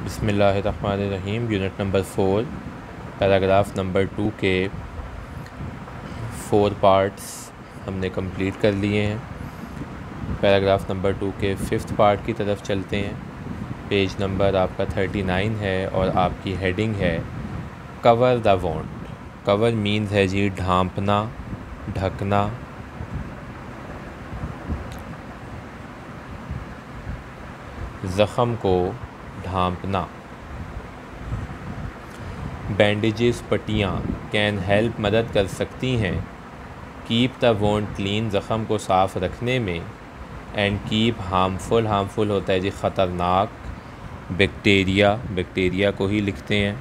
बिस्मिल्लाहिर्रहमानिर्रहीम। Unit number 4 paragraph number 2 के 4 parts हमने कंप्लीट कर लिए हैं। पैराग्राफ नंबर 2 के 5th पार्ट की तरफ चलते हैं। पेज नंबर आपका 39 है और आपकी हेडिंग है cover the wound. Cover means है जी ढांपना, ढकना। ज़ख़म को ढांपना। बैंडेजेस पट्टियाँ कैन हेल्प मदद कर सकती हैं कीप द वोंड क्लीन ज़ख़म को साफ़ रखने में। एंड कीप हार्मफुल होता है जी ख़तरनाक, बैक्टीरिया को ही लिखते हैं।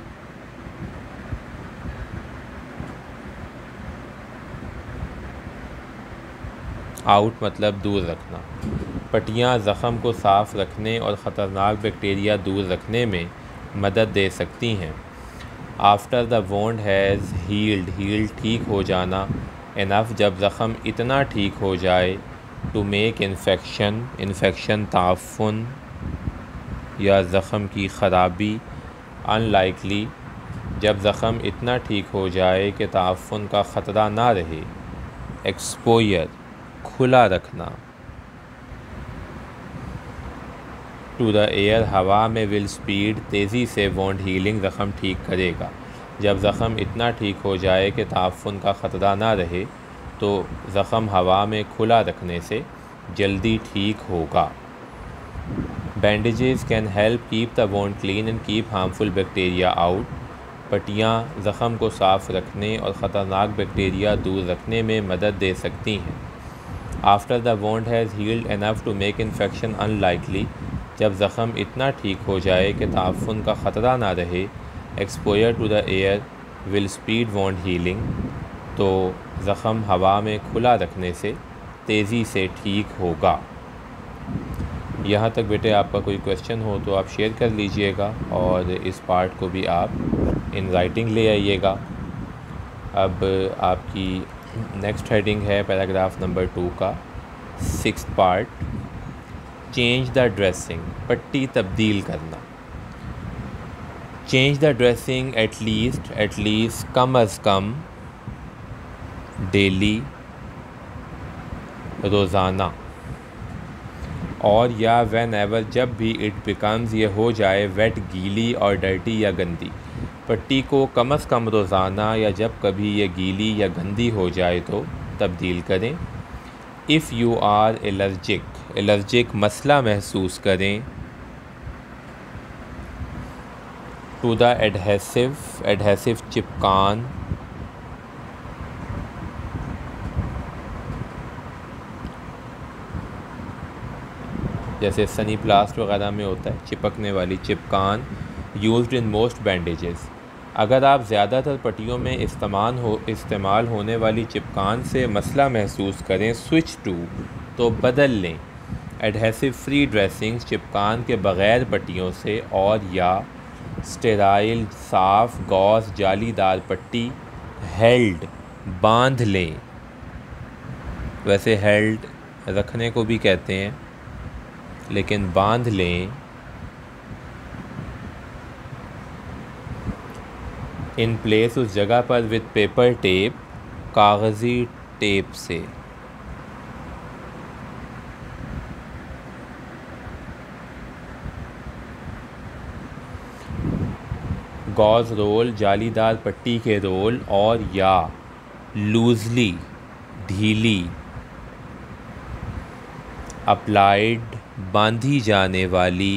आउट मतलब दूर रखना। पट्टियाँ ज़ख़म को साफ़ रखने और ख़तरनाक बैक्टीरिया दूर रखने में मदद दे सकती हैं। After the wound has healed ठीक हो जाना। इनफ जब ज़ख़म इतना ठीक हो जाए टू मेक इन्फेक्शन ताफ़ुन या ज़ख़म की ख़राबी। अनलाइकली जब ज़ख़म इतना ठीक हो जाए कि ताफ़ुन का ख़तरा ना रहे। एक्सपोयर खुला रखना। टू द एयर हवा में विल स्पीड तेज़ी से वोंड हीलिंग ज़ख़म ठीक करेगा। जब ज़ख़म इतना ठीक हो जाए कि ताफ़ुन का ख़तरा ना रहे तो ज़ख़म हवा में खुला रखने से जल्दी ठीक होगा। Bandages can help keep the wound clean and keep harmful bacteria out. पट्टियाँ ज़ख़म को साफ़ रखने और ख़तरनाक बैक्टीरिया दूर रखने में मदद दे सकती हैं। After the wound has healed enough to make infection unlikely जब ज़ख़म इतना ठीक हो जाए कि ताफ़ुन का ख़तरा ना रहे। Exposure to the air will speed wound healing तो ज़ख़म हवा में खुला रखने से तेज़ी से ठीक होगा। यहाँ तक बेटे आपका कोई क्वेश्चन हो तो आप शेयर कर लीजिएगा और इस पार्ट को भी आप इन राइटिंग ले आइएगा। अब आपकी नेक्स्ट हेडिंग है पैराग्राफ नंबर 2 का 6th part, change the dressing. पट्टी तब्दील करना। चेंज द ड्रेसिंग एटलीस्ट कम अज़ कम डेली रोज़ाना और या व्हेन एवर जब भी इट बिकम्स ये हो जाए वेट गीली और डर्टी या गंदी। पट्टी को कम अज़ कम रोज़ाना या जब कभी ये गीली या गंदी हो जाए तो तब्दील करें। इफ़ यू आर एलर्जिक मसला महसूस करें। टू द एडहेसिव चिपकान। जैसे सनी प्लास्ट वगैरह में होता है चिपकने वाली चिपकान। Used in most bandages. अगर आप ज़्यादातर पट्टियों में इस्तेमाल होने वाली चिपकान से मसला महसूस करें स्विच टू तो बदल लें एडहेसिव फ्री ड्रेसिंग्स चिपकान के बग़ैर पट्टियों से और या स्टेराइल साफ़ गॉज़ जालीदार पट्टी हेल्ड बांध लें। वैसे हेल्ड रखने को भी कहते हैं लेकिन बांध लें। इन प्लेस उस जगह पर विद पेपर टेप कागज़ी टेप से। गॉज़ रोल जालीदार पट्टी के रोल और या लूजली ढीली अप्लाइड बांधी जाने वाली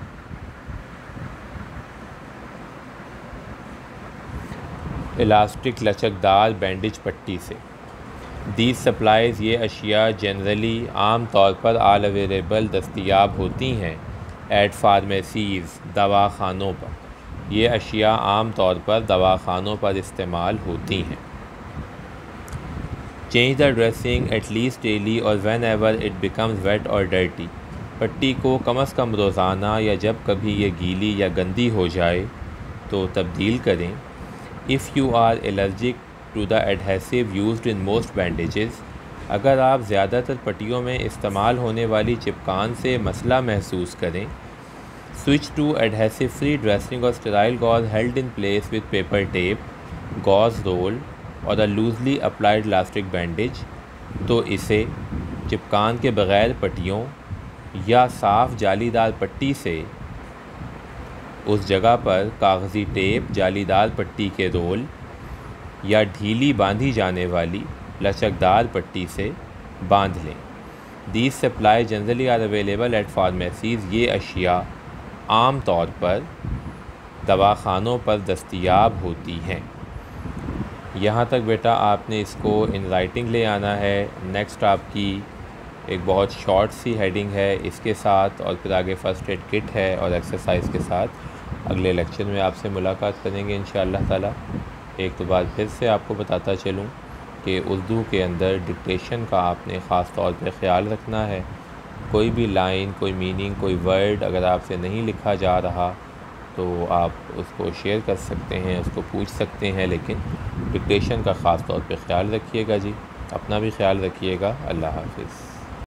इलास्टिक लचकदार बैंडेज पट्टी से। दीज सप्लाइज़ ये अशिया जनरली आम तौर पर ऑल अवेलेबल दस्तयाब होती हैं एट फार्मेसीज़ दवाखानों पर। ये अशिया आम तौर पर दवाखानों पर इस्तेमाल होती हैं। Change the dressing at least daily और whenever it becomes wet और डर्टी। पट्टी को कम अज़ कम रोज़ाना या जब कभी ये गीली या गंदी हो जाए तो तब्दील करें। If you are allergic to the adhesive used in most bandages. अगर आप ज़्यादातर पट्टियों में इस्तेमाल होने वाली चिपकान से मसला महसूस करें switch to adhesive free dressing और sterile gauze held in place with paper tape, gauze roll और a loosely applied elastic bandage. तो इसे चिपकान के बग़ैर पट्टियों या साफ़ जालीदार पट्टी से उस जगह पर कागज़ी टेप, जालीदार पट्टी के रोल या ढीली बांधी जाने वाली लचकदार पट्टी से बांध लें। These supplies generally are available at pharmacies. ये अशिया आम तौर पर दवाखानों पर दस्तयाब होती हैं। यहाँ तक बेटा आपने इसको इन राइटिंग ले आना है। नेक्स्ट आपकी एक बहुत शॉर्ट सी हेडिंग है इसके साथ, और फिर आगे फ़र्स्ट एड किट है और एक्सरसाइज के साथ अगले लेक्चर में आपसे मुलाकात करेंगे इंशाअल्लाह ताला। एक तो बात फिर से आपको बताता चलूँ कि उर्दू के अंदर डिक्टेशन का आपने ख़ास तौर पे ख़्याल रखना है। कोई भी लाइन, कोई मीनिंग, कोई वर्ड अगर आपसे नहीं लिखा जा रहा तो आप उसको शेयर कर सकते हैं, उसको पूछ सकते हैं, लेकिन डिक्टेशन का ख़ास तौर पे ख़्याल रखिएगा जी। अपना भी ख्याल रखिएगा। अल्लाह हाफ़िज़।